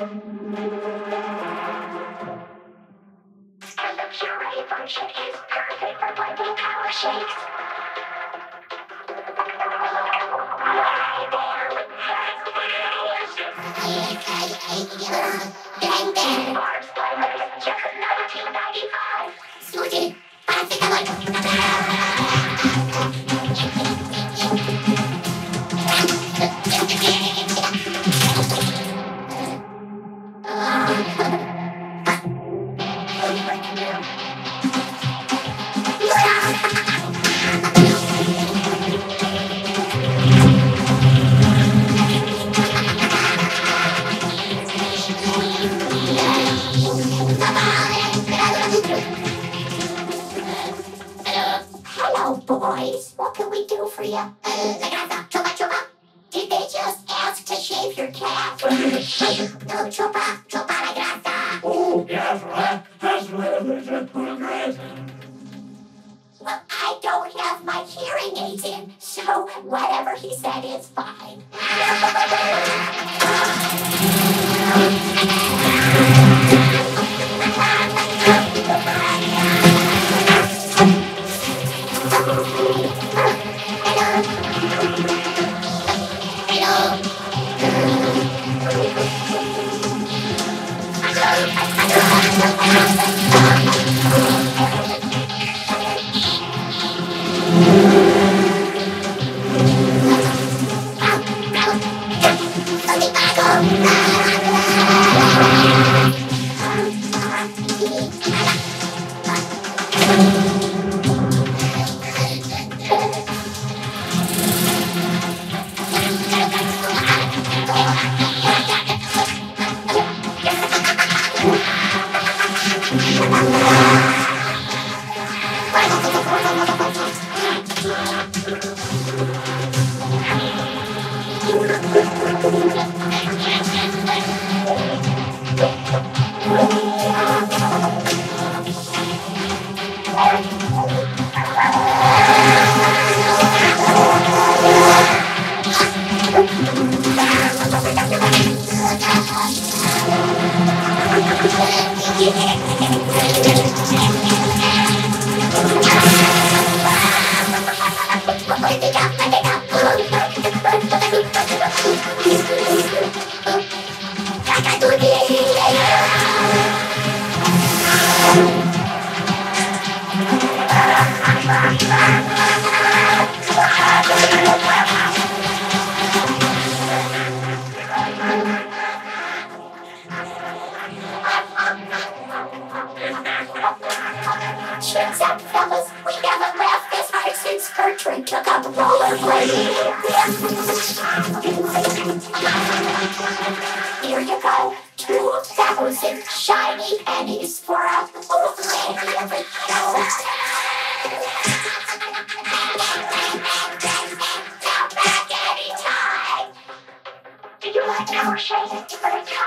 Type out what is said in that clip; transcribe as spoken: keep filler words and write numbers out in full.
And the puree function is perfect for blending power shakes. Bang bang! Farms Players, just nineteen ninety-five. Smoothie, I think I like Hello, boys. What can we do for you? Uh, Chupa, chupa. Did they just ask to shave your cat? No, chupa, chupa la grasa. Oh, yes, right. That's really progress. Well, I don't have my hearing aids in, so whatever he said is fine. Chicks and fellas, we haven't laughed this hard since Gertrude took up rollerblading. Here you go, two thousand shiny pennies for a old lady of a show. Come back anytime. Do you like our shades?